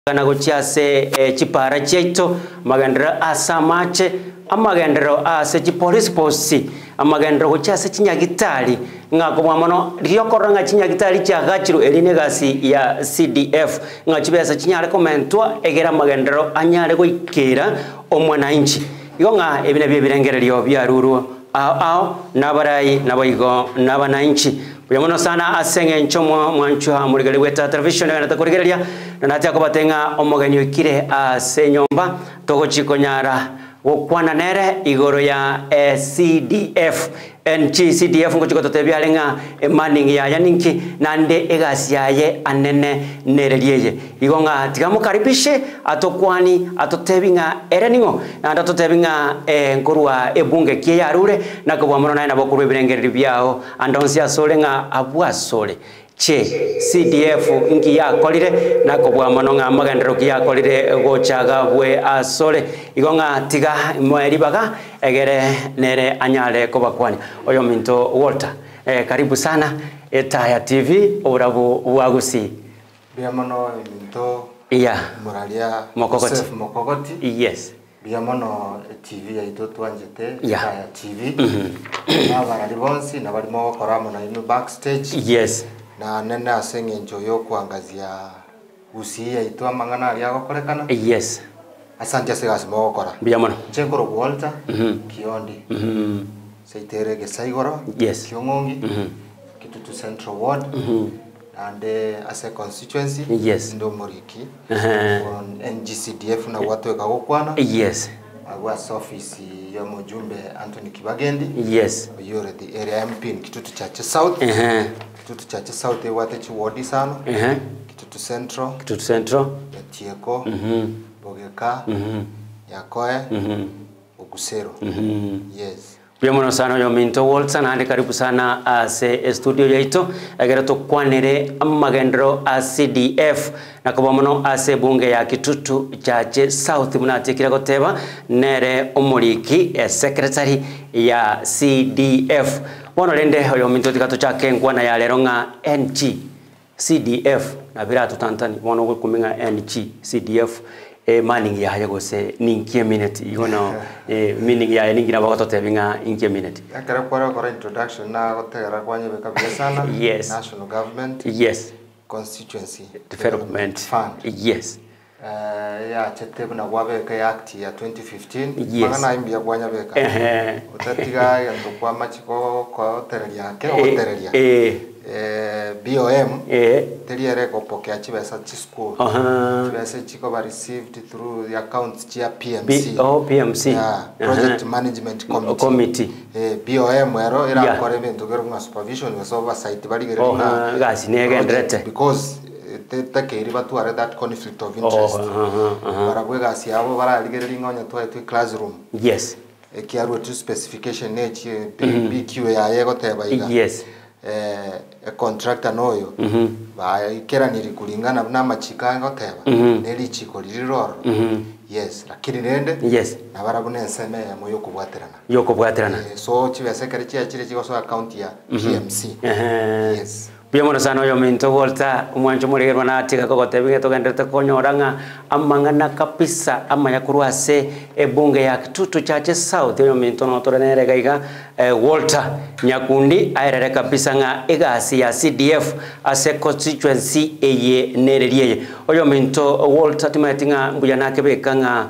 kana gochiase chipara cheito magendera asamache amagendero ase police post amagendero gochiase chinyagitari ngako mwamono riokoranga chinyagitari cha gachiro eline gasi ya CDF ngachibesa chinyare komentwa egera magendero anyare goikera omwananchi igonga ebine birengererio byaruru ao nabarai naboigo nabananchi Yamono sana asenge nchomo mwanchu ha murigale weta television na takurigereria na natia kubatenga omogeni kire ase nyomba togochiko nyara gokwana nere igoro ya CDF CDF ngochiko totebya lenga manning ya yaninki nande egasi yaye anene nereliye igonga tigamukaribishe atokwani atotebinga ereningo na atotebinga nkorwa ebunge kie yarure nakobwamono naye nabokuru ebirengereri byao andonsia solenga abwasole che CDF inki yakolire nakobwamono nga magendero ki yakolire gochaga bwe asole igonga tiga mweribaga egere nere anyale kobakwani oyo minto Walter karibu sana Etaya TV orabu wagusi biamono minto Muralia Mokogoti yes biamono TV ya itoto anjete Etaya TV nabari bonsi nabarimo koramo na ino backstage yes na nene asenge njoyo kuangazia usiya ito amangana ali agokorekana yes asante segas mogokora biamono chekoro Walter Kiondi seitere gesaigoro yes Kiongongi Kitutu Central Ward and as a constituency yes ndo Moriki on NGCDF na watu ekagokwana yes was office ya mjumbe Anthony Kibagendi yes yore the area MP in Kitutu Chache South Kitutu Chache South wate chiwodi sana Kitutu Central ya Tieko Bogeka Yakoe Ogusero yes Biamono sana yo minto Walter na karibu sana ase studio yaito agera to kwanere amagendro CDF nakobamono ase bunge ya Kitutu Chache South munatikira goteba nere omuriki secretary ya CDF bono rende yo minto tikato chake ngwana ya leronga NG CDF na biratu tantani bono kuminga NG CDF manning ya haja gose ninkie minute igono meaning ya ningi na bagoto tebinga inkie minute akara kwa introduction na gotera kwanye beka sana yes national government yes constituency development fund yes ya chetebe na wabeka ya act ya 2015 yes. magana imbia kwanya beka utatiga ya ndokwa machiko kwa hotelia ke hotelia BOM teriere kopokea chibesa chi school chibesa chiko ba received through the accounts chia PMC PMC project management committee BOM ero ira kore bintu gerunga supervision was oversight bali gerunga gasi negendrete because takeri batu are that conflict of interest baragwe gasi abo baraligereri ngonya twa classroom yes ekiarwe to specification nechi BQ ya yego teba iga yes a contractor noyo ba ikera niri kulingana na machika ngoteba neri chiko liriro yes lakini nende yes na barabune nseme moyo kubwaterana so chibese kare chire chiko so account ya PMC yes Biamono sana yo minto Walter umwancho muregerwa na atika kogotebige togendete konyoranga amangana kapisa amayakuru ase ebunge ya Kitutu Chache South yo minto no torenere gaiga Walter Nyakundi airere kapisa nga egasi ya CDF ase constituency eye nereliye oyo minto Walter timatinga mbuya nake bekanga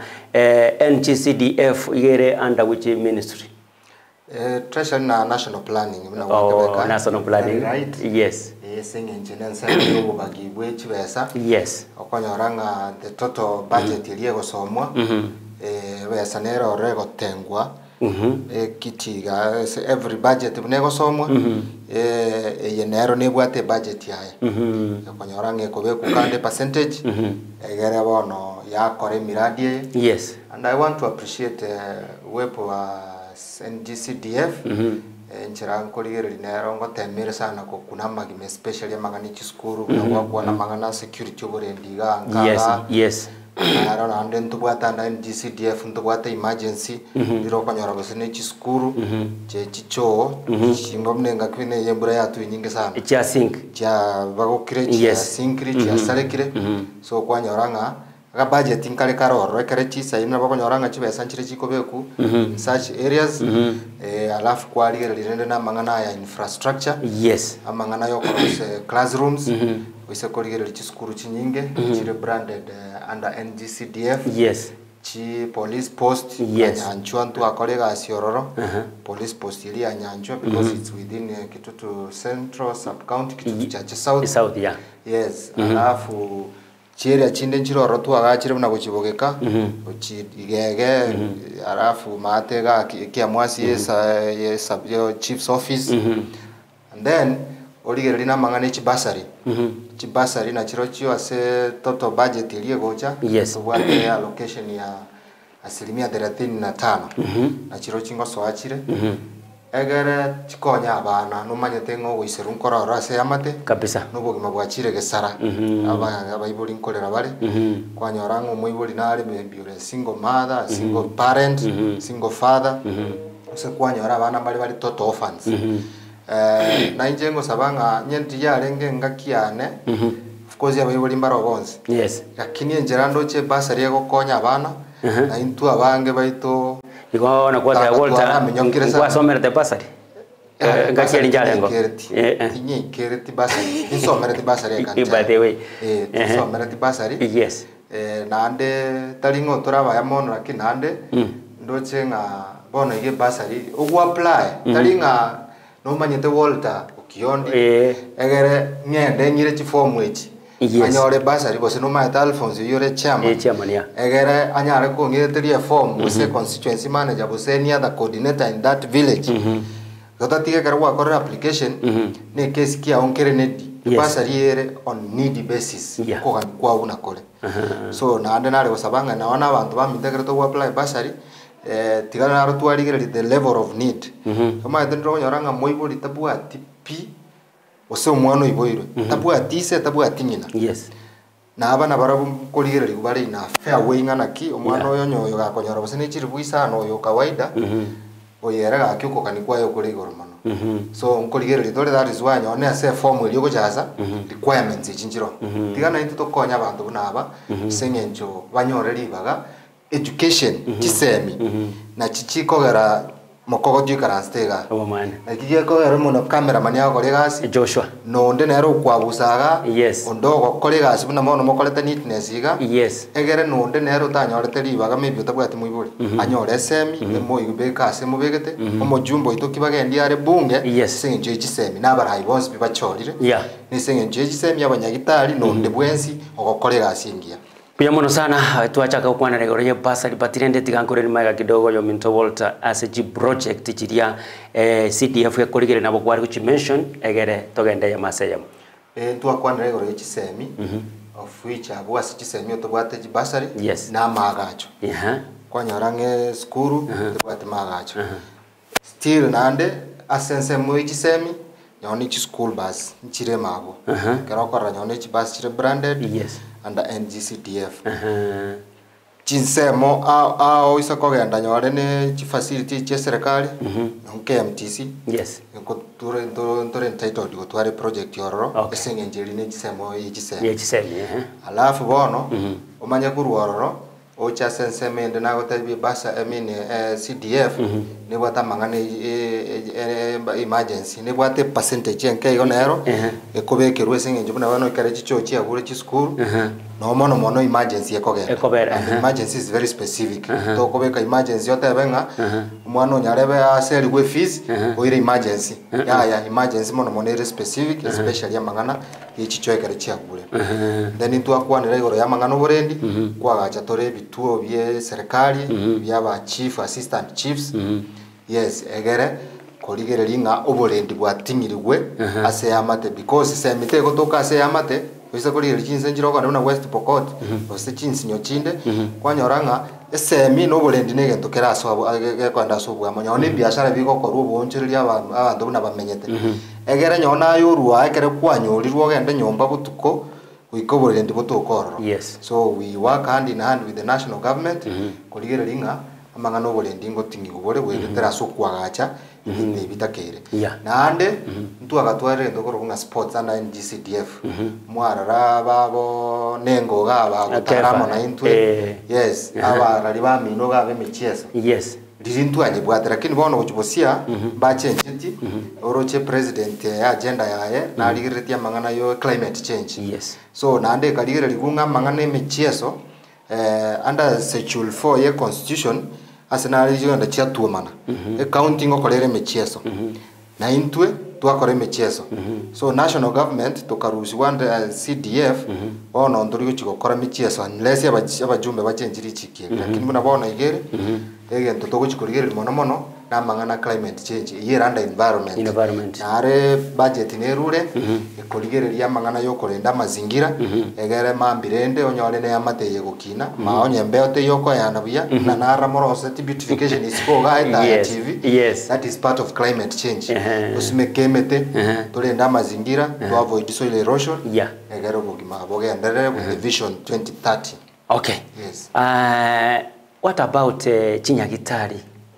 NGCDF igere under which ministry treasury na national planning national planning right yes singing engineer yo bagibwe chibesa yes okonyoranga the total budget iliye gosomwa besa nero rego tengwa kitiga every budget bunego somwa yenero nebwate budget yaye okonyoranga ekobe kukande percentage egere bono yakore miradi yes and I want to appreciate wepo NGCDF nchira nkoligereri nero ngotemere sana ko kuna magime especially magani chi school na kwa na magana security oborendiga ngala yes ara nande ntubwata nda NGCDF ntubwata emergency ndiro konyora gusene chiskuru che chicho chimba mnenga kwine yembura yatu nyingi sana cha sink cha bagokire cha sinkri cha sarekire so kwanyoranga ga budget inkale karoro kare chisa ina bakonyoranga chibesa nchire chikobeku in such areas alafu kwali rirende na mangana ya infrastructure amangana yo classrooms wise koligere chiskuru chinyinge chire branded under NGCDF chi police post Nyanchwa ntu akolega asiororo police post ili ya Nyanchwa because it's within Kitutu Central sub county Kitutu cha South alafu chiri achinde nchiroro tu agachire muna kuchibogeka uchigege alafu matega kia mwasi sub chief's office and then oligere lina mangane chibasari chibasari na chiro chio ase total budget iliye gocha wale allocation ya 35% na chiro chingo soachire egere chikonya abana no manyete ngo wiseru nkorora ase amate kabisa nubogima bwachire gesara abayibuli nkolera bale kwanyora ngo muibuli nali bebiure single mother single parent single father ose kwanyora abana bali total orphans na injengo sabanga nyenti yarenge ngakiane of course abayibuli mbaro bonse lakini enjerando che basari yako konya abana na intu abange baito iko na kwa ya Walter kwa somerete basari ngakiali njalengo inyi kereti basari insomerete basari kan by the way insomerete basari na ande talingo toraba ya mono lakini ande ndoche nga bona ige basari ugu apply talinga no manyete Walter ukiondi egere ngende nyire chi form echi anyore basari bose no maeta Alphonse yore chairman egere anyare ko ngire form bose constituency manager bose ni other coordinator in that village gotatige karwa kore application ne case kia onkere nedi basari ere on need basis ko kwa una kole so na ande nare osabanga na wana abantu bamitegere to apply basari tigana naro tuarigere the level of need kama ndro nyoranga moibuli tabua tipi ose umwana iboiro tabua tise tabua tinyina na abana barabu koligere ligubare ina fair way ngana ki omwana oyo nyoyo gakonyora bose nechiri buisa no yo kawaida oyera gakyuko kanikwa yo kuligoro mano so nkoligere litore that is why nyone ase form iliyo gojaza requirements ichinjiro tigana into to konya abantu bunaba sengenjo banyore libaga education chisemi na chichikogera mokogo tuikaranstega na kigeko mono cameraman yako kolegasi Joshua no ndenero kwabusaga ondogo kolegasi buna mono mokoleta neatness iga egere no ndenero tanyorete libaga maybe utabwati muiburi anyore semi nemo igubeka ase mubegete omojumbo itokibagendi are bunge senje chisemi nabarayi bonse bibachorire ni senje chisemi abanyagitari no ndebwensi ogokolegasi ingia pia mono sana tuachaka kwana regoro ye basari batirende tigankore ni maiga kidogo yo Minto Walter as a project chiria CDF ya koligere nabo kwari ku mention egere togende ya maseyamo tuakwana regoro ye chisemi of which abo as chisemi otobwate basari na magacho kwanyorange skuru tobwate magacho still nande asense mu chisemi nyoni chi school bus nchire mago kero kora nyoni chi bus chire branded under NGCDF chinsemo a isa kogenda nyore ne chi facility che serikali KMTC nko tore entitled go tware project yororo esenge njeri ne chisemo chisemi alafu bono omanya kuruororo ocha senseme ende nago tabi basa CDF ne bwata mangane emergency ne bwate percentage enke yonero ekobeke rwesenge njubuna bano kare chichochi agure chi school no mono emergency ekogera emergency is very specific to kobeka emergency yotebenga umwana onyarebe aseri gwe fees oire emergency ya emergency mono ere specific especially amangana ichichoekere chiagure then twakwanira igoro ya mangano borendi kwagacha tore bituo bye serikali byaba chief assistant chiefs egere koligere linga oborendi bwatinyirigwe ase amate because semite gotoka ase amate wisa koligere chinse njiro kana na West Pokot ose chinsi nyochinde kwanyoranga esemi no borendi nege tokera so kwanda so bwa manyone biashara biko koru boncheria abantu buna bamenyete egere nyona yoruwa ekere kwanyorirwo gende nyomba butuko uikobore ndi botokororo. Yes. So we work hand in hand with the national government kuligera linga amangano oborendi ngotingi gubore bwetera sokwagacha inde bitakere. Nande ntu agatware ndokoro kunga sports and NGCDF mwarara babo nengo gaba gutaramo na intwe. Yes, aba rali ba mino gabe michezo. Yes. Dizintu anye bwate lakini bono kuchibosia ba change nti oroche president ya agenda yae na aligireti amangana yo climate change. Yes. So nande kaligera ligunga mangana michezo under schedule 4 ye constitution asenali jonda chia tuomana counting okolere michezo na intwe twakore michezo. So national government tokarusi wanda CDF ono ndori chikokora michezo unless abajumbe bachenjiri chiki lakini muna bona igere egento togochikorigere mono na mangana climate change year under environment nare budget nerure ekorigereria mangana yo korenda mazingira egere mambirende onyole ne amateye gukina maonye mbeote yoko yanabuya na nara morose beautification is go guide TV. Yes, that is part of climate change. Usimekemete tolenda mazingira to avoid soil erosion egere bugima bogendere with the vision 2030. Okay. Yes. What about Chinyagitari?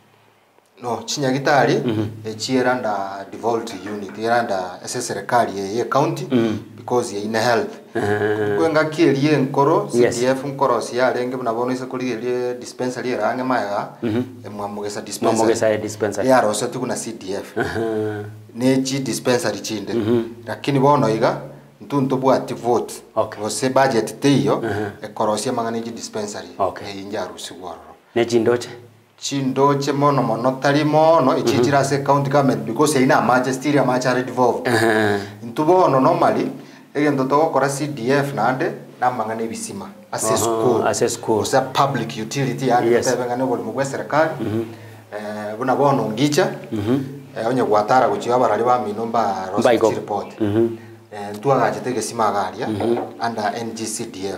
No, Chinyagitari chieranda devolved unit yeranda serikali ye county because ye in health. Kwenga kirie nkoro CDF nkoro siarenge bunabono isa kuligerie dispensary erange maega emwamugesa dispensary ya rose tukuna CDF nechi dispensary chinde lakini bono iga ntunto bwati vote ose budget teyo ekorosia mangana dispensary injarusi gwaro nechi ndoche chindoche mono tali mono ichichira se county government because ina majesty ya machari devolved ntubono normally egento tokora CDF nande namangane bisima assess school osa public utility yani tebengane boli mugwe serikali buna bono ngicha onye gwatara kuchiwa barali ba minomba report ntuaga chitege simagaria under NGCDF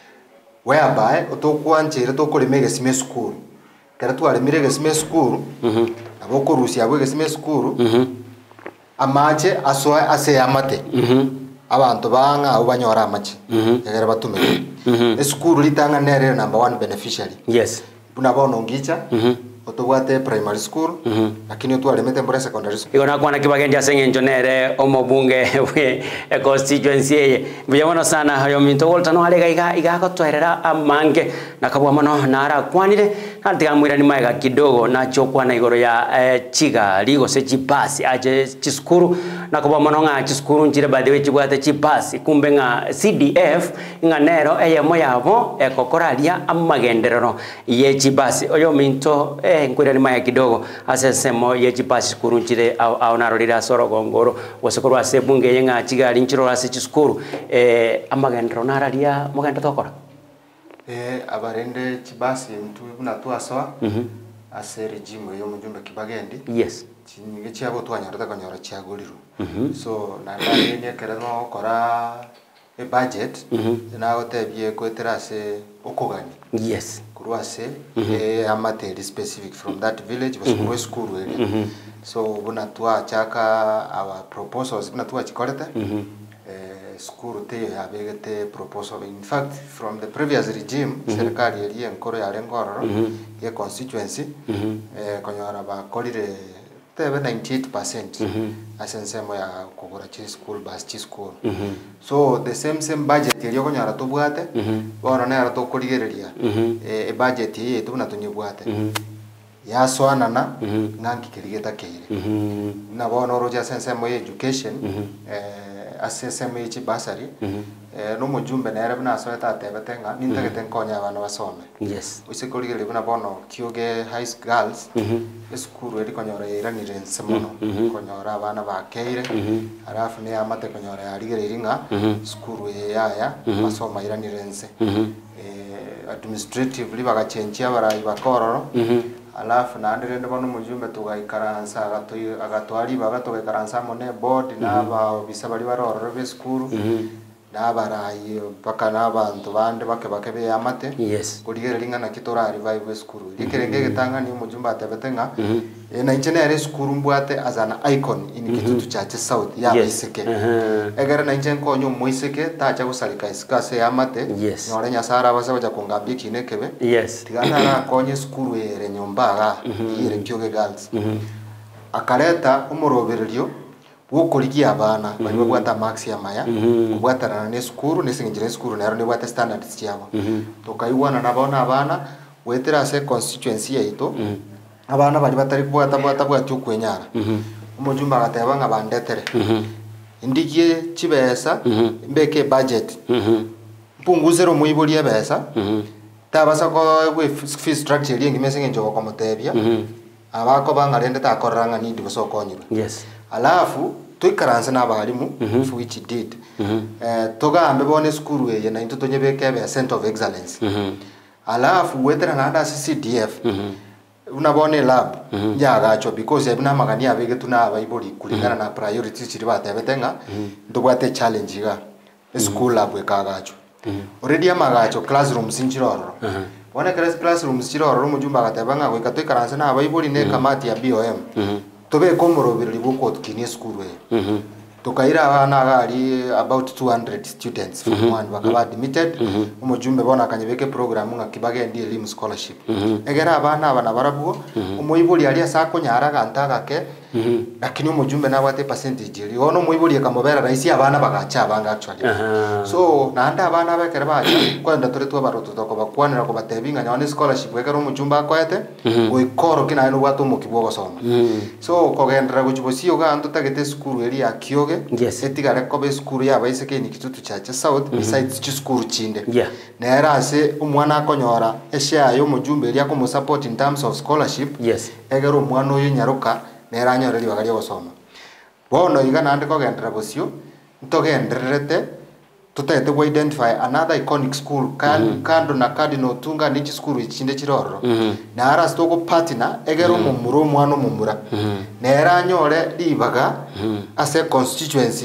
whereby otokwanchire tokolemege sime school kera twalemire gesime school aboko rusia bwe gesime school amache asoa ase amate abantu banga abo banyora amache egera batume school litanga nere number 1 beneficiary. Yes, buna bono ngicha otobwate primary school lakini twalemete mbore secondary school igona kwana kibagendi asengenjo nere omobunge we constituency ye biyamono sana hayo minto voltano alega iga twerera amange nakabwa mono nara kwanire natigamwira ni maega kidogo nacho kwana igoro ya chiga ligo se chipasi aje chiskuru nakabwa mono nga chiskuru njire badewe chibwate chipasi kumbe nga CDF nga nero eyemo yabo ekokoralia amagenderero ye chipasi oyo minto nkwira ni maya kidogo asesemo ye chipasi kurunchire au narorira soro gongoro wasekoro ase bunge yenga chigali nchiro ase chiskuru amagendro nararia mugenda tokora abarende chibasi mtu buna twasoa ase regime yo mujumbe kibagendi. Yes, chinyige cyabo twanyarata kanyora cyaguriro so nandani ne kerano kora a budget na otebye kwetera ase okogani. Yes, kurwase amate specific from that village was school area. So buna twa chaka our proposals buna twa chikorete school te yabegete proposal. In fact from the previous regime serikali yali enkoro ya lengoro ye constituency konyora ba kolire tebe 98% asensemo ya kugura chi school bus chi school. So the same budget yali konyara tubwate bona na to kurigereria e budget ye tubuna tunyibwate ya swanana ngangi kirigeta keire na bona roja sensemo ye education assessment each basari no mujumbe na era bina soeta atebetenga nintagete nkonya abana basome. Yes, usikorigere bina bono kyoge high girls school eri konyora iranire nsemono konyora abana bakeire arafu ne amate konyora yarigere iringa school yaya basoma iranire nse administratively bagachenchia barayi bakororo alafu na ndire bono mujumbe tugaikaransa agatwari bagatogaikaransa mone board na ba bisabali barororo be school n'abarayi baka n'abantu bande bake beyamate yes kuligerelinga na kitora revive school likerenge getanga ni mujumba atebetenga na injene school mbwate as an icon in Kitutu Church South ya Iseke egere na injene konyo moiseke tacha gusalika iskase yamate nyore nyasara base baja kungambye kinekebe tigana ra konye school ere nyombaga ire Kyoge Girls akareta umorobererio wokoligia abana bali bwata max ya maya kubwatana ne skuru ne singire skuru na ne bwata standards cyabo tukayibona nabona abana wetera se constituency yaito abana bali batari bwata kwenyara umujumba gateba nga bandetere indigiye kibesa mbeke budget mpunguzero muyibolie besa tabasa ko fee structure yengi mesinge njogo komotebia abako bangarende takoranga nindi bosokonyirwa alafu tuikaranse n'abarimu which did togambe bone skuru ye na into tonyebeke be center of excellence alafu wetera nanda CDF unabone lab yagacho because ebina magani abege tuna abayiboli kulingana na priorities chiri batebetenga ndobwate challenge ga school lab ekagacho already amagacho classrooms inchiroro bone classrooms chiroro mujumba gatebanga gwika tuikaranse n'abayiboli ne kamati ya BOM tobe komorobiriri buko tukinie school we tukaira abana gari about 200 students from one bakaba admitted umujumbe bona kanyebeke program nga kibage ndi elimu scholarship egera abana barabugo umuyibuli ali asako nyara gantaga ke lakini umujumbe na wate percentage ri ono umuyibuli kamobera raisi abana bagacha abanga actually so nanda abana bekere bacha kwenda tore twa baroto toko bakwanira ko batebinga nyone scholarship wekero umujumba akwete goikoro kina ino watu mukibwo gosoma so kogendera guchibosio ga antu tagete school eri ya Kyoge etigare kobe school ya Iseke ni Kitutu Church South besides chi school chinde nera ase umwana akonyora esha yo mujumbe eri ako support in terms of scholarship egero umwana oyo nyaruka nera nyoreri bagari gosoma bono igana ande kogendera bosio ntogendererete tutete ku identify another iconic school kando na cardinal tunga nichi school ichinde chiroro na ara stoko partner egero mumuro mwana mumura nera nyore libaga ase constituency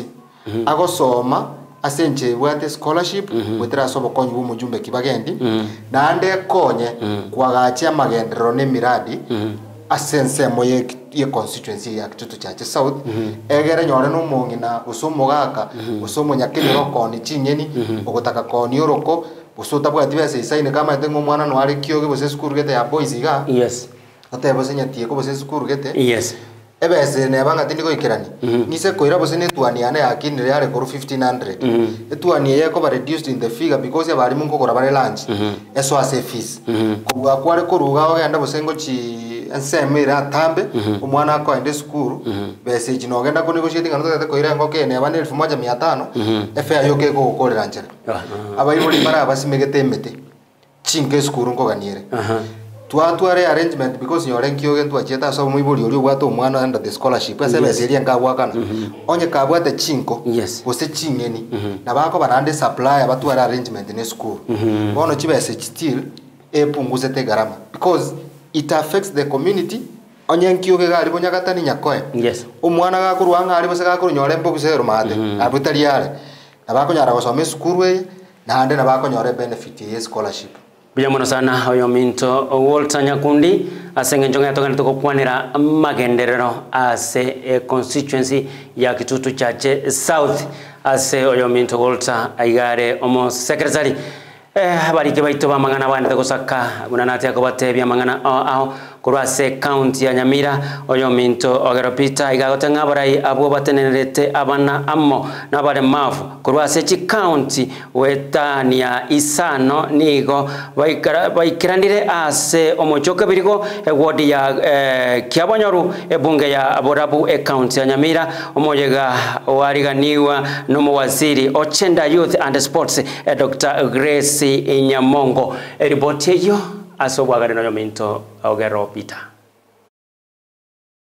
agosoma ase nche wate scholarship wetera sobo konyu mujumbe kibagendi na ande konye kwagacha magendero ne miradi asense moye ye constituency ya Kitutu Church South egere nyore no mongina usomo gaka usomo nyakini roko ni chinyeni ogotaka koni oroko usota bwa tibese isaine kama etengo mwana no ari Kyoge bose skuru gete ya boys ga ate bose nyatie ko bose skuru gete ebese ne banga tindiko ikirani nise koira bose ne tuani ane yakini yale ko 1500 etuani ye ko ba reduced in the figure because ya bari munko kora bare lunch eso ase fees ko kware ko ruga ogenda bose ngochi ensemera tambe umwana ako ende school bese jinogenda ko negotiating another ko ira ngoke ne abane 1500 efa yoke ko korera njera abayibuli mara abasimegete mete chinke school ngo ganiere tuatware arrangement because nyore Kyoge tuacheta so muibuli uri bwato umwana under the scholarship ase beseria ngabwakana onye kabwate chinko bose chingeni na bako barande supply abatware arrangement ne school bono chibese still epunguze te garama because it affects the community onye Kyoge gari bonyagatani nyakoe umwana gakurwanga ari bose gakuru nyore mbogusero mate abutari yale nabako nyara gosome school we na hande nabako nyore benefit ye scholarship bila mono sana oyo minto Walter Nyakundi asenge njonga tokana tukokwanira magenderero ase constituency ya Kitutu Church South ase oyo minto Walter aigare omo secretary barike baito bamangana bande gusaka bunanati akobatebya mangana aho kurase county ya Nyamira oyo minto ogeropita igagotenga barai abo batenerete abana ammo nabare mafu kurase chi county wetania isano nigo baikirandire ase omochoke birigo wodi ya Kiabonyoru ebunge ya Aborabu county ya Nyamira omoyega wariganiwa no waziri Ochenda Youth and Sports Dr. Grace Nyamongo ripoti hiyo asobwagane no minto Ogero Peter.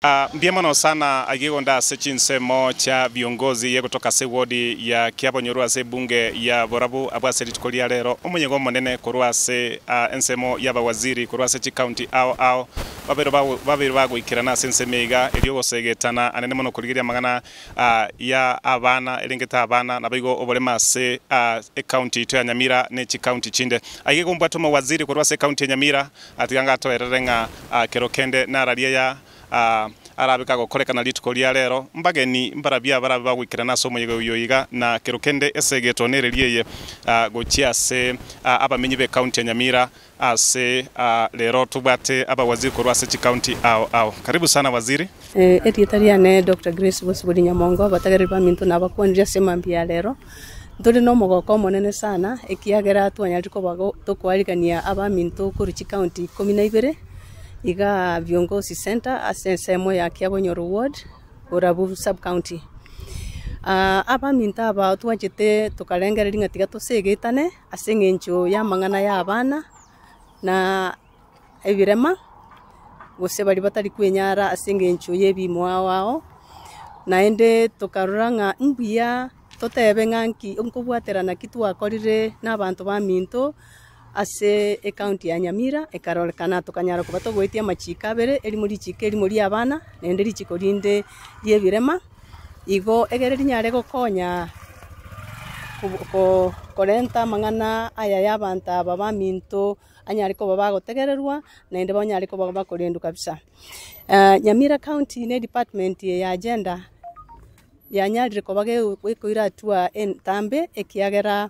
Mbiemano sana agigonda sechinsemo cha viongozi ye kutoka sewodi ya Kiabonyoro ase bunge ya Borabu abwase litikolia lero omunyego monene korwase ensemo ya bawaziri korwase chi county ao babiro bagwikirana sensemega eliogo segetana anene mono kurigiria magana ya abana elengeta abana nabigo obolema se county to ya Nyamira ne chi county chinde agigomba to mawaziri korwase county ya Nyamira atiganga to erenga kerokende na raria ya arabika gokorekana litikolia lero mbageni mbarabia bagwikira naso muyego yoyiga na kerokende esegeto nereliye gochiase abamenyi be county ya Nyamira ase lero tubate abawaziri korwase chi county ao karibu sana waziri etitariane Dr. Grace Bosbodi Nyamongo batagariba mintu nabakwonja semambia lero nduri no mogoko monene sana ekiagera twanyariko bago tokwarigania abamintu kuri chi county 12 iga viongozi center asensemo ya Kiabonyoro ward Borabu sub county aba minta aba twajete tukalengereri ngatiga tusegetane asengencho ya mangana ya abana na ebirema gose bari batari kwenyara asengencho yebimo wao naende tukaruranga mbuya totebe nganki onkobwaterana kitu akorire n'abantu ba minto ase county ya Nyamira ekarolekana tukanyara kubato goitia machika bere eri muri chike eri muri abana nende richiko rinde yebirema igo egereri nyare gokonya korenta mangana aya yabanta baba minto anyari ko baba gotegererwa nende banyari ko baba korendu kabisa Nyamira county ne department ya agenda ya nyari ko bage kwikoira tua entambe ekiagera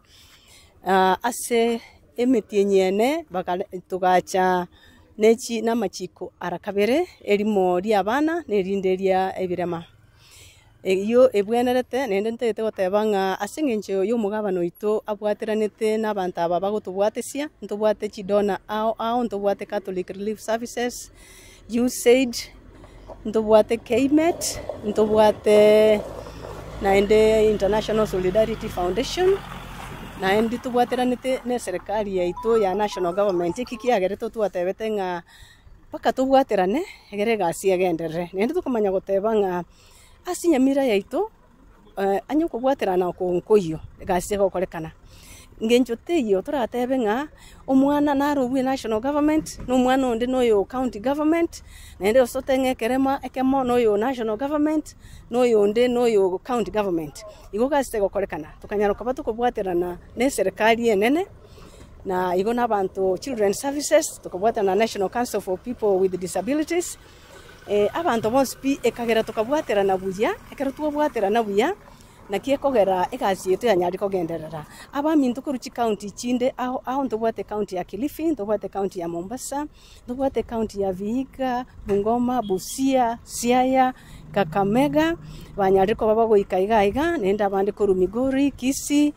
ase emetinyene tugacha nechi na machiko arakabere erimo ria abana nerinderia ebirema iyo ebwenerete nende ntete gotebanga asengencho yo mugabano ito abwateranete n'abantu aba bagotubwatesia ntubwate chidona ao ntubwate Catholic Relief Services USAID ntubwate KMET ntubwate naende International Solidarity Foundation na endi tubwateranite ne serikali ya ito ya national government ikikiagereto twatebete nga paka tubwaterane egere gasi agendere nende tukamanya gotebanga asinyamira ya ito anyo kubwaterana ko nkoyo gasi gokorekana ngenjo teyo turatebe nga omwana narubwe national government no mwana onde noyo county government nende osotenge kerema ekemo noyo national government noyo onde noyo county government igo gasi gokorekana tukanyara kubatu kubwaterana ne serikali enene na igo nabantu children services tukubwatana National Council for People with Disabilities abantu bonsi ekagera tukabwaterana buya ekero tubwaterana buya na kiekogera egasi yetu yanyari kogenderera abamintu kuruchi county chinde aho ntubwate county ya Kilifi ntubwate county ya Mombasa ntubwate county ya Vihiga Bungoma Busia Siaya Kakamega banyari ko baba goikaiga nenda abandi ko Migori Kisii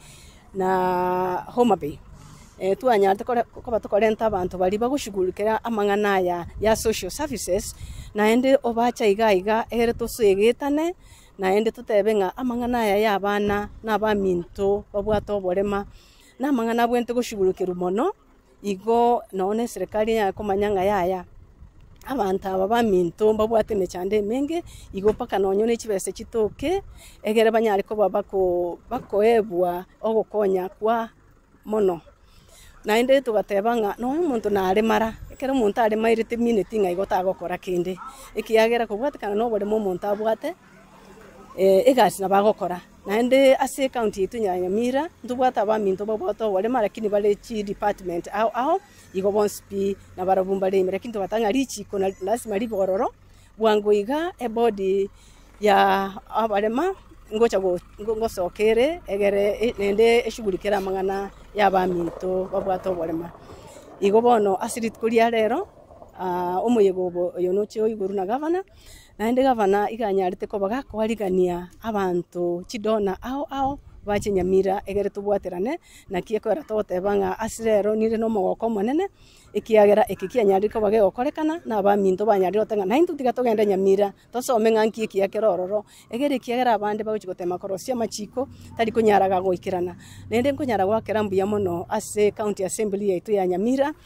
na Homa Bay tuanyarte ko batokorenta abantu bari bagushugulikira amangana ya social services naende obacha iga ere tosegetane naende tutebenga amangana ya abana n'abaminto babwato borema n'amangana bwente gushugulukira mono igo none serikali ya komanyanga yaya abantu abaminto babwate ne chande menge igo paka nonyo ne chibese chitoke egere banyari ko bakoebwa ogokonya kwa mono naende tugatebanga no muntu nare mara ekero muntu ari mairite minute nga igota gokora kinde ekiagera kubwate kana no bole muntu abwate egasi na bagokora naende ase county itu ya Nyamira ndubwata abaminto babwato bole mara kini bale chi department ao igo bonspi na barabumba le mera kinto batanga richi kona lazima libororo bwangoiga ebody ya abalema ngocha ngosokere egere nende eshugulikira mangana yabaminto babwato bolema igo bono asirit kulia lero omuyego yo noche iguru na governor naende governor iganyarite ko bagakwariganĩa abantu chidona ao bache Nyamira egere tubwaterane na kiekora totebanga asirero nire no mogoko monene ekiagera ekikianyari ko bage okorekana na abaminto banyari otenga na intu tiga togenda Nyamira tosome nganki ekiakera ororo egere ekiagera abande bagutema korosia machiko tari kunyaraga goikirana nende kunyara gwakera mbuya mono ase county assembly ya itu ya Nyamira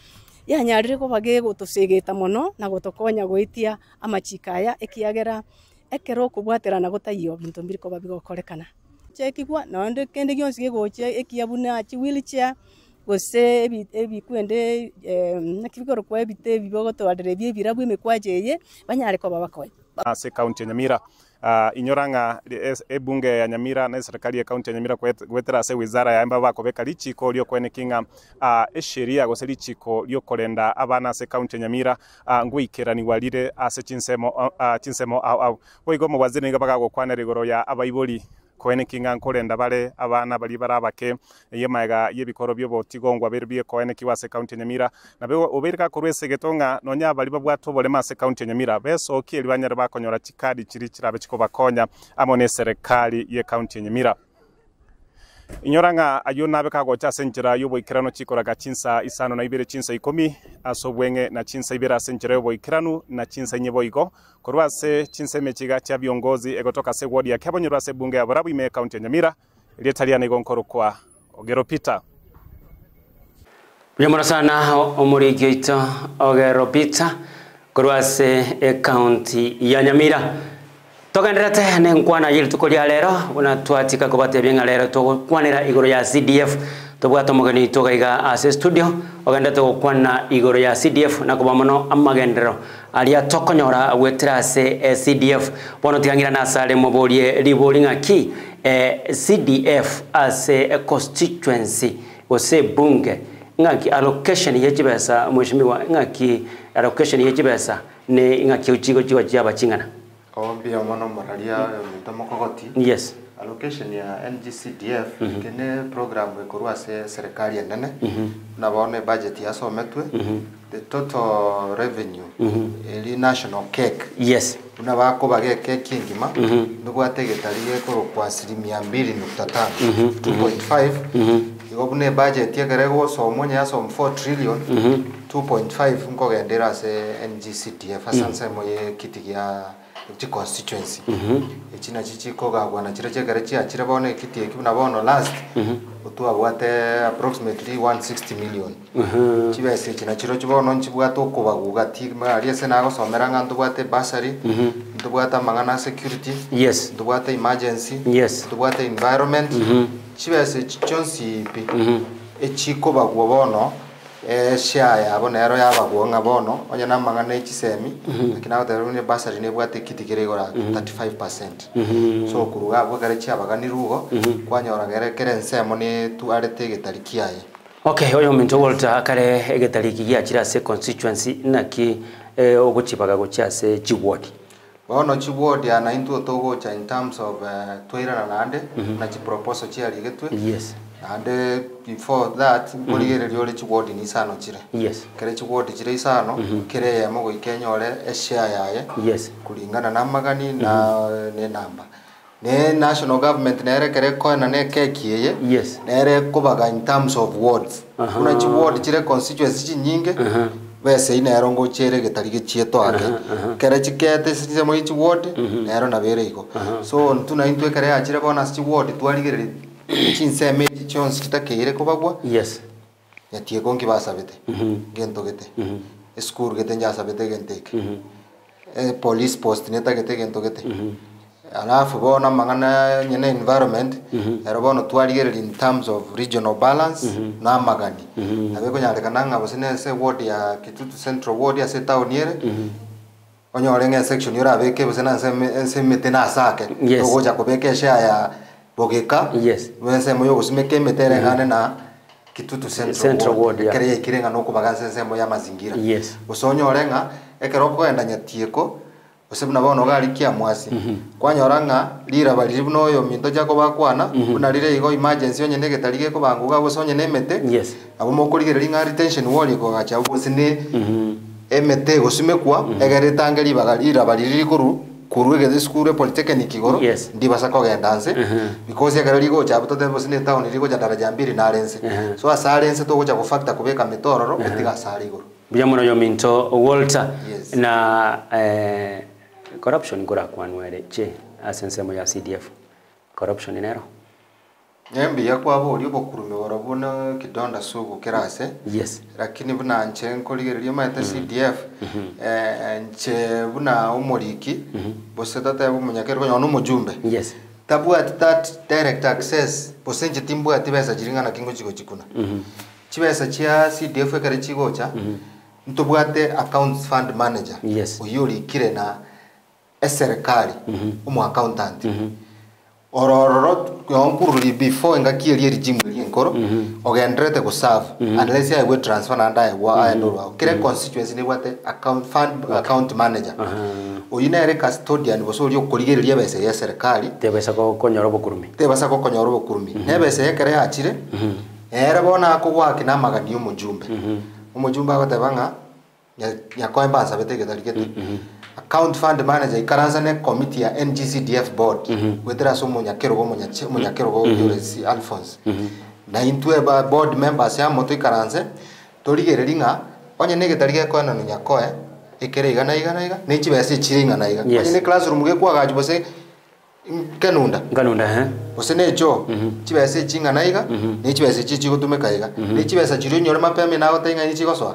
yanyarire ko bage gutusigita muno na gutukonya gwitia amachikaya ekiagera ekero kubwaterana gutaiyo bintu mbiriko babigokorekana chekigwa nonde kende gyonsi gegoche ekiabuna chi wheelchair gose ebikwende nakibigoro kwa ebite bibogotwadere byebirabwe mekwajeye banyare ko babakoye ase county ya Nyamira. Inyoranga ebunge ya Nyamira na serikali ya county ya Nyamira gwetera ase wizara ya emba bakobeka lichiko lyo kwenekinga esheria gose lichiko lyo kolenda abana ase county ya Nyamira ngwikerani walire ase chinsemo au boigo mu waziri nga bagagokwana rigoro ya abaiboli kwenekinga nkolenda bale abana bali barabake yemaga yebikoro byo botigongwa berbie kwenekiwa ase county ya Nyamira na be oberika kurwese getonga nonya bali babwato bolema ase county ya Nyamira beso kieli banyara bakonyora chikadi chiri chirabe chiko bakonya amone serikali ye county ya Nyamira. Inyoranga ayona bekago cha senjera yobo ikirano chikoraga chinsa isano na ibere chinsa 10 asobwenge na chinsa ibera senjera yobo ikirano na chinsa nyebo iko korwase chinsa mechiga cha viongozi egotoka se ward ya Kabonyoro se bunge ya Borabu ime county ya Nyamira iliyetaliana igonkoro kwa Ogero Peter. Byamara sana omurigyo ito Ogero Peter korwase county ya Nyamira. Tokandirate nenkwana yili tukolia lero una twatika kubate byenga lero to kwanira igoro ya CDF to bwato mogani to gaiga ase studio oganda to kwana igoro ya CDF na kubamono amagendero alia tokonyora wetira ase CDF bono tigangira na sale mobolie libolinga ki CDF ase constituency ose bunge ngaki allocation yechibesa mheshimiwa ngaki allocation yechibesa ne ngaki uchigo chiwa chiaba chingana. Obia mono moralia mitomokogoti. Yes. Allocation ya NGCDF kene program ekorwa se serikali enene na bone budget ya sometwe the total revenue eli national cake. Yes. Una bako bage cake ngima nuko ategetariye ko kwa 2.5 2.5 igobune budget ya garego so monya so 4 trillion 2.5 ngogendera se NGCDF asanse moye kitigia constituency echina chichiko gagwana chira chegare chia chira bone kiti ekibuna bono last utua bwate approximately 160 million chibese china chiro chibono nchibwato kubaguga tigma aliese nago somera ngandu bwate basari ndubwata mangana security yes ndubwate emergency yes ndubwate environment chibese chonsi pi echiko bagwo bono share abonero yabagwonga bono onya namangana echisemi lakini abaterune basari ne bwate kitigere gora 35% so kuruga bwagare chiabagani rugo kwanyora gerekere nsemo ne tu arete getariki yaye. Okay, oyo minto Walter kare egetariki ya chira se constituency naki oguchibaga gocha se chiward bono chiward ya na into togo cha in terms of toira na nande na chi proposal chi ali getwe. Yes. And before that, boligere liole chiward ni sano chire. Yes. Kere chiward chire isano, kere ya mogo ikenyole share yaye. Yes. Kulingana na magani na ne namba. Ne national government nere kere ko na ne keki yeye. Yes. Nere kubaga in terms of wards. Kuna chiward chire constituency nyinge. Bese ina erongo chere getarige chieto ake. Kere chikete sise mo chiward nero na bere iko. So ntuna intwe kere achire bona chiward twaligere chinseme chons kitakere kobagwa. Yes. Yatie konki basabete. Gento gete. School gete njasabete genteke. Police post neta gete gento gete. Alafu bona mangana nyene environment era bono twaligere in terms of regional balance na magani. Abeko nyalekana ngabo se ward ya Kitutu Central ward ya se town yere. Onyorenge section yora abeke bosena se metena asake. Ogoja kobeke share ya Bogeka. Yes. Wense moyo usimeke metere ngane na Kitutu Central ward. Yeah. Kere ikirenga no kubaganse se moya mazingira. Yes. Usonyo renga ekeroko enda nyatieko osebuna bono gali kia mwasi. Kwanyoranga lira bali buno yo minto jako bakwana una lire igo emergency onye negetarige ko banguga bosonye nemete. Yes. Abo mokurigere linga retention wall ko gacha ubusine emete gosumekwa egere tangeli bagalira bali likuru kurwege school polytechnic igoro ndibasa ko gendanse because yagara ligo cha butote bosine town ligo ja daraja 2 na lense so asalense to gocha ko factor kubeka metororo etiga sali igoro byamuno yo minto Walter na corruption gora kwanwere che asensemo ya CDF corruption inero Nyembi ya kwa bo libo kurume warabona kidonda sugu kirase. Yes. Lakini buna nche nkoligereria mate CDF nche buna umoriki bose tata umunyakero nyono mujumbe. Yes. Tabu at that direct access bose nche timbu ati besa jiringana kingo chiko chikuna. Chibesa chia CDF ekare chigocha. Ntobwate accounts fund manager. Yes. Uyuri kire na serikali umu accountant. Orororo yonkururi before ngakieri regime yenkoro ogendrete ku serve unless I will transfer na ndai wa ndoro kire constituency ni wate account manager uyina ere custodian bosori okurigereria bese ya serikali tebesa ko konyoro bokurumi nebese yekere yachire era bona akugwaki na magani umujumbe agatebanga yakoemba sabete getarikete account fund manager ikaranza ne committee ya NGCDF board wetera so munyakero go Yuresi Alphonse na intwe ba board members ya moto ikaranze torigereringa onye negetarige ko na nyakoe ikere igana ne chibese chiringa na iga onye ne classroom ge kwa gaji bose kanunda bose ne cho chibese chinga na iga ne chibese chichi gutumeka iga ne chibese chiri nyore mapeme na gotenga ni chigoso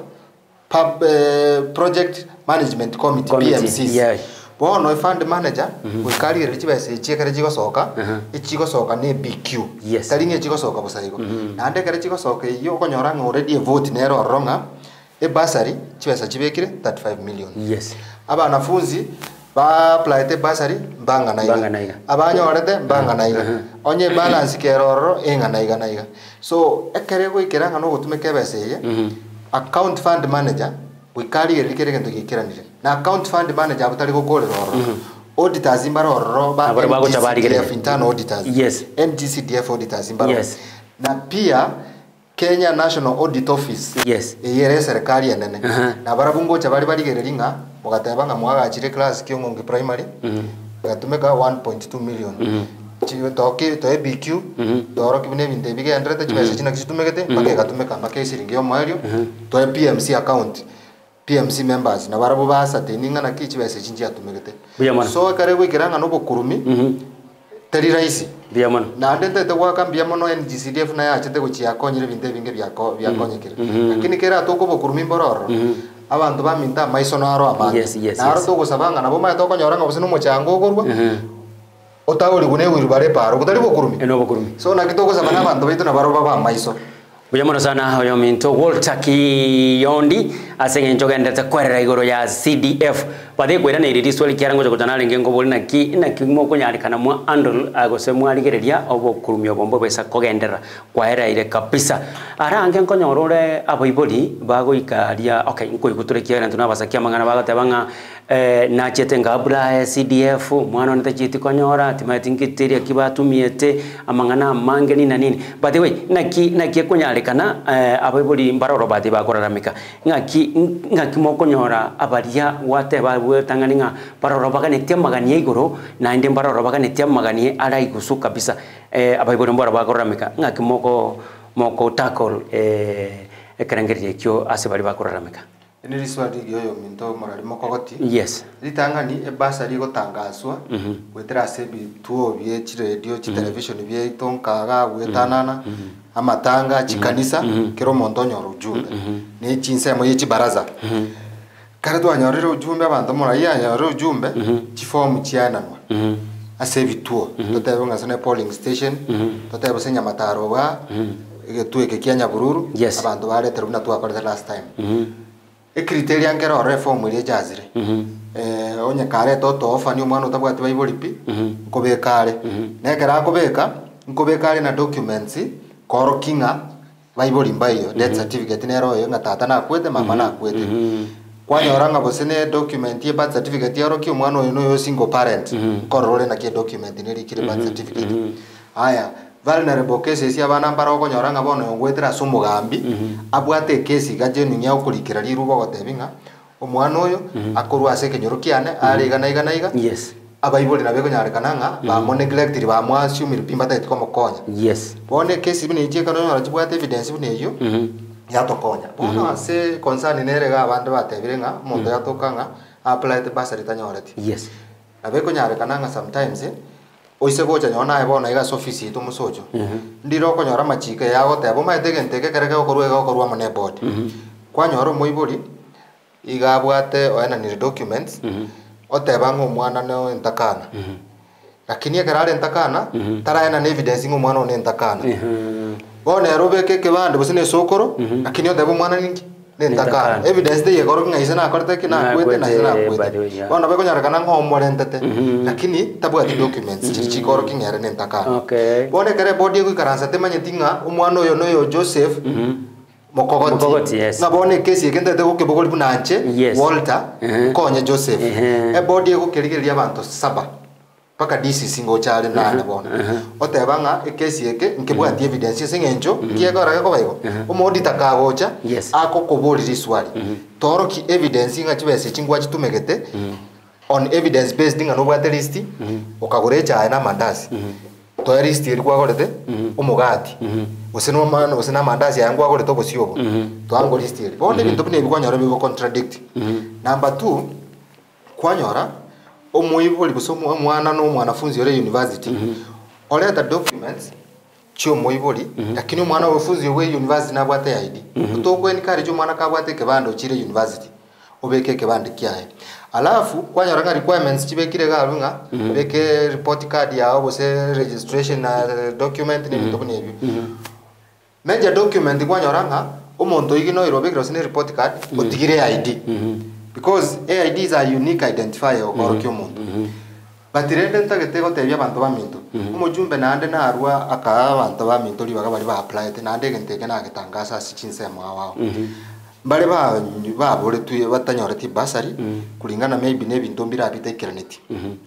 project management committee PMCs bono fund manager wikari richibese chekere chigosoka ichigosoka ne BQ taringe chigosoka bosaigo nande kare chigosoka iyo konyora already vote nero ronga basari chibesa chibekire 35 million aba nafunzi ba apply basari banga naiga abanyorete banga naiga onye balance keroro enga naiga so ekere goikera no gutumeke bese account fund manager wikari erikere gento gikiranire na account fund manager abutari gukore roro auditors imbaroro ba NGCDF internal auditors NGCDF auditors imbaroro na pia Kenya National Audit Office yere serikali enene na barabungo cha bari gereringa mugatebanga mwagachire class kyongonge primary gatumeka 1.2 million chiwe toke to BQ doro kibine binde bige andrete chibese china kitumekete make gatumeka make siringi omwario to PMC account PMC members na barabo basa teninga na kichibese chinji atumekete so kare gwikiranga no bokurumi tari raisi na ndente te waka biamono NGCDF na yachete guchia konyire binde binge byakonyekire lakini kera toko bokurumi bororo abantu baminta maisono aro abandi na aro toko sabanga nabo ma toko nyoranga bose no muchango gorwa otawuri gune wirubare paro kutari bokurumi so na kitoko sabana abantu baitu na baroba ba maiso Bujamono sana hoyo minto Walter Kiyondi asenge njogendete kwerera igoro ya CDF bathe kwera na iriri swali kiarango jokotana lenge ngoboli na kimo kunyarikana mwa andol agose mwarigereria obokurumio bombo besa kogendera kwahera ile kabisa arange nkonyorore aboiboli bagoikaria okay nkoiguturekia na tunabasakia mangana bagatebanga na chete ngabula CDF mwana nta chiti konyora timatingitiria kibatumiete amangana mangeni na nini by the way naki kunyarikana aboiboli mbaroro bati bakoraramika ngaki mokonyora abaria wate babwetanganinga baroro baganetia maganie igoro na inde baroro baganetia maganie ara igusu kabisa aboiboli mbara bakoraramika ngaki moko tackle ekarangeri kyo asebali bakoraramika Ini swali yoyo minto morali mokogoti ritangani ebasari gotangazwa wetera sebi tuo bie radio television bie tonkaga wetanana amatanga chikanisa kero mondonyo rujumbe ni chinsemo yichi baraza kare twanyorera ujumbe abantu moraya nyorera ujumbe chiform chiananwa asebi tuo totebe ngasone polling station totebe senya mataro wa tueke kianya bururu abantu baretera buna twakorera last time criteria ngero reform ile jazire onye kare toto ofani umwana utabwati bayibolipi nkobekare nekera akobeka nkobekare na documents koro kinga bayiboli mbayo death certificate nero yo ngatata na kwete mama na kwete kwanyoranga bosene document ye birth certificate yaro ki umwana uyu no single parent korore na ki document ne likire birth certificate haya vulnerable cases ya bana mbara okonyoranga bono ngwetera sumugambi abwate case gajenu nya okurikira rirubo gotebinga omwana oyo akorwa ase kenyoro kiane ari igana abaiboli na bego nyarekananga ba mo neglect ba mwa assume pimba tate komo konya bone case bine ije kana nyora chibwate evidence bine yo yatokonya bono ase concern nerega abandu batebirenga mondo yatokanga apply the basari tanyorati na bego nyarekananga sometimes oise gocha nyona ebona iga office itu musojo ndiro konyora machike yago tebo maitege ntege kereke okorwa mone board kwanyora moibori igabwate oena ni documents oteba ng'omwana no entakana lakini ekerare entakana taraena na evidence ng'omwana one entakana bone robeke kebande bosine sokoro lakini oteba omwana ninki nentakana evidence de yegoro ng'aise na korte kina kwete na ina kwete bona beko nyarakana ng'omore ntete lakini tabwati documents chichikoro king'ere nentakana bone kere body ekuikaransa temanyetinga omwana oyo noyo Joseph Mokogoti ngabone kesi ekendete gokebogori bunanche Walter konye Joseph body egokerigeria abantu 7 paka DCC ngochale nane bona otebanga ekesi eke nkebwati evidence sengenjo kiegora ko bayigo omodita kagocha akokoboriri swali toroki evidence ngachibese chingwa chitumegete on evidence based ngano bwate list okagorecha na mandasi to list ilikuwa gorete umugati useno mano usena mandasi yangu agorete obosyobo to ango list ili bonde bintu bine bikonyora bigo contradict number 2 kwanyora omuiboli busomo omwana no mwanafunzi ore university oleta documents chio moiboli lakini omwana ofunzi we university na bwate ID utoko enikari jo mwana kabwate kebando chire university obeke kebande kyae alafu kwanyora requirements chibekire galunga beke report card yao bose registration na document ni bintu bine ebyo major document kwanyora omonto igino irobekiro sine report card otigire ID because AIDs are unique identifier okoro omuntu batirende ntagete gotebya abantu baminto umujumbe nande na arwa aka abantu baminto libaga bali ba apply te nande genteke na gitangasa sichinsemo wao bale ba bole tuye batanyora ti basari kulingana maybe nebintu mbira bitekeraneti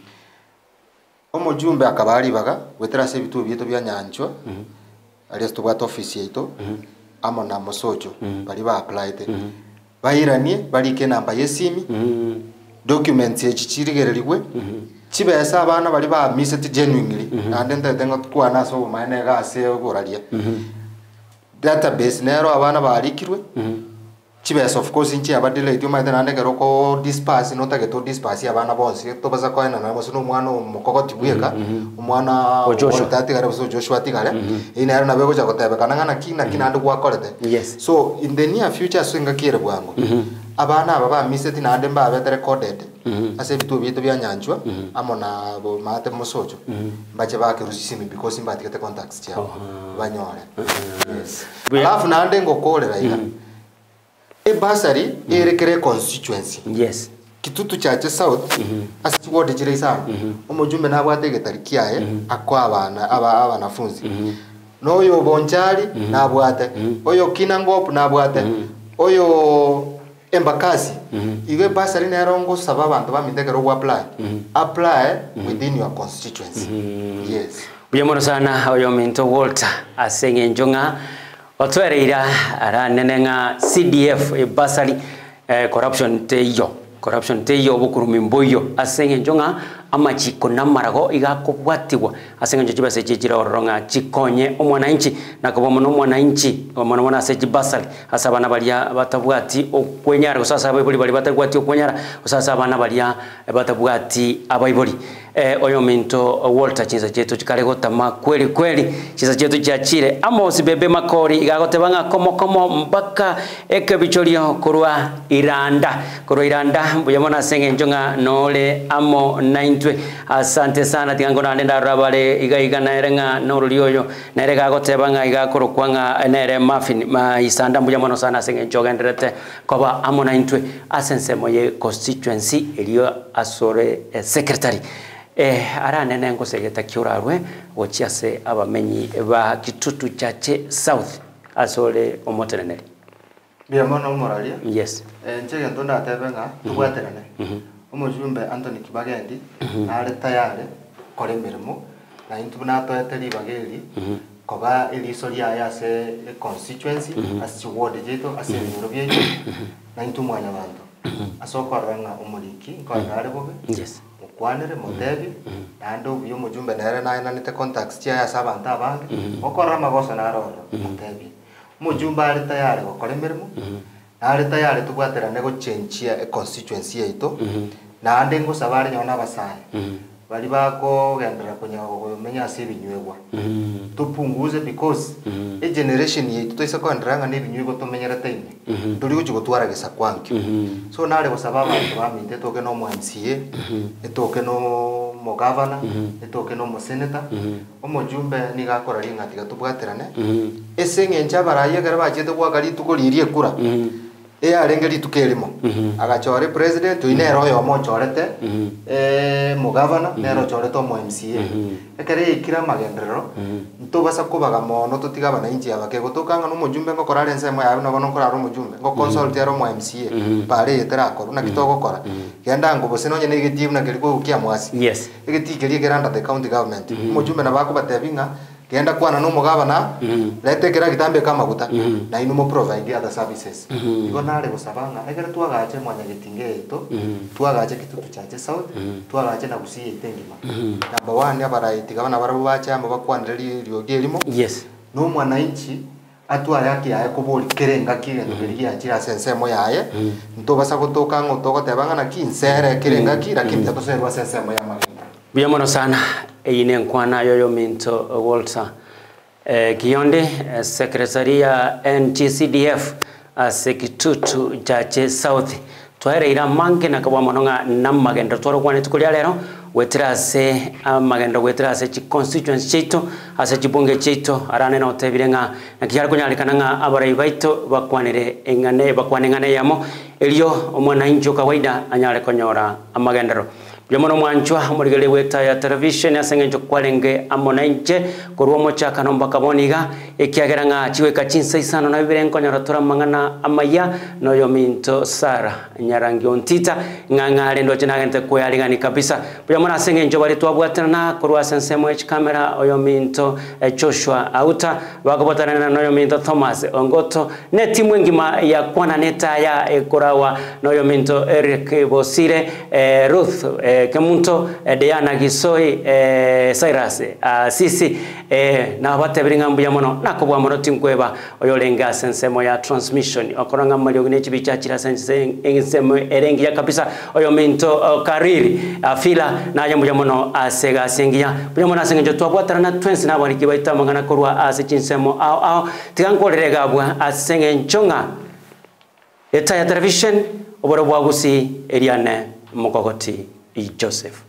umujumbe akabali baga wetera se bitu byeto bya nyanchwa alisto bwa office yeto amona mosojo bali ba apply te bayiranie balike namba yesimi documents echichirigererigwe chibesa abana bali ba misset genuinely and then tengo kwana so mane ga se goralia database nero abana balikirwe chibesa of course inchi abadile ityo maite nande geroko disperse nota geto disperse abana bonse to baza kwa na mo sino mwana mukogoti bweka umwana otati gara so Joshua tigale ina na bego chakotebe kananga kina ndu kwakorete so in the near future swinga kire bwango abana aba ba misset nande mba bete recorded ase bitu bito bya nyanjwa amona bo mate mosojo bache bake rusisimi because mbati kete contacts chao banyore alafu nande ngokorera ika basari erekere constituency kitutu chache south asi ward jire sana omujumbe nabwate getarikiaye akwa abana wanafunzi noyo bonchari nabwate oyo kinangop nabwate oyo embakasi iwe basari nerongo saba abantu bamitekero apply within your constituency Buyamoro sana oyo Minto Walter asenge njonga otwereira aranenenga CDF basari corruption teyo bukurumi mboyo asenge njonga amachiko namarago igakobwatiwa asenge njo chibase chijira oronga chikonye omwananchi nakobomo no mwananchi omwana ase basari asabana balia batabwati okwenyara usasa abaiboli bali batabwati okwenyara usasa abana balia batabwati abaiboli oyo Minto Walter chinza chetu chikaregotama kweli chinza chetu chachire Amos bebe makori igagotebanga komo mpaka ekebichorio kurwa Iranda mbuyamona senge njonga nole amo 9 asante sana tigango nande ndarabale iga na erenga norulioyo nerega gotebanga igakorokwanga nere muffin maisanda mbuyamona sana senge njonga nderete koba amo 9 asensemo ye constituency elio asore secretary aranene ngosegeta kiurarwe gochiase abamenyi ba kitutu chache south asole omoteneneri biamono moralia nchege ntonda tebenga tugwaterane omujumbe Anthony Kibagendi ari tayari kore mirimo na intu natoeteri bageri koba ilisoria yase constituency as ward jeto as biro byeyo na intu mwanya bantu asokoranga umuliki kwa ngare bobe kwanere motebi nando byo mujumbe nere na nite contacts ya sabanta abange okora magosa na roro motebi mujumbe ari tayari gukora imirimo ari tayari tugwaterane go change ya constituency yeito na ande ngo sabari nyona basaye bali bako gendera kunya menya sebinywewa tupunguze because a generation yetu toisa kwandanga nebinywewa tomenyera time tuli gutwara gisa kwankyo so nale gusaba abantu baminde toke no mu MCA etoke no mo governor etoke no mo senator omujumbe ni gakora ringati gatubwaterane esenge njabaraye gara bachete gwakari tukolirie kura arengeri tukelimo agachore president inero yo mochorete mo governor nero chorete mo MCA ekere ikira magendero ntobasa kubaga mono tutigaba na inji abake gutokanga no mujumbe ngokora rensemo yawe no ngokora ro mujumbe ngo consult yaro mo MCA pare yetera ko na kitoko kora genda ngo bose no nyene gitimu na kiriko ukia mwasi yes egitikerie geranda the county government mujumbe na bako batebinga genda kwana no mugabana lete kera gitambe kama guta na inu mo provide other services igo nare gusabanga egere twagache mwanya gitingeto twagache kitutu chache south twagache na gusiye tengima number 1 abaraiti gabana barabu bacha amba bakwandereri ryogerimo yes no mwana inchi atwa yake yae kubuli kerenga kire ndogeriya chira sensemo yae ntobasa gutoka ngo togotebanga na kinsere kerenga kira kimta toserwa sensemo ya magenda biamono sana ine nkwana yoyo minto Walter Kionde Secretaria NGCDF sekitutu jache South twaire ira manke na kabwa mononga namagenda twaro kwane tukulia lero wetrase amagenda wetrase chi constituency cheto ase chibunge cheto arane na otebirenga na kiyari kunyalikana nga abarai baito bakwanire engane bakwanengane yamo elio omwana injo kawaida anyale konyora amagendero Byamono mwanchwa murigele weta ya television yasengenjo kwalenge amonanje kurwa mochaka nomba kaboniga ekiageranga chiwe kachinsa isano na birengo nyaratura mangana amaya noyo minto Sara nyarangi ontita ngangale ndo chinagente kuyalingani kabisa byamono asengenjo bali twabwatana kurwa sensemo h camera oyo minto Joshua Auta bakobotana noyo minto Thomas Ongoto ne timu ngima ya kwana neta ya ekurawa noyo minto Eric Bosire Ruth Kemunto Diana Gisoi Cyrus sisi na batebiringa mbuya mono nakobwa mono tinkweba oyolenga sensemo ya transmission okoranga mali ogine chibichachira sensemo erengi ya kabisa oyo minto kariri afila na yambuya mono asega sengia buya mono asengejo twabwatara na twensi na bari kibaita mangana korwa asichinsemo ao tigankorerega bwa asengenchonga eta ya television oboro bwagusi Eliane Mokokoti Joseph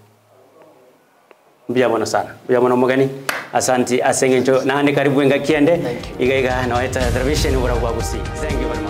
Biamono sana biamono mugani asanti asengenjo na karibu nga kiende igaiga na eta television oboro bwagusi thank you very much.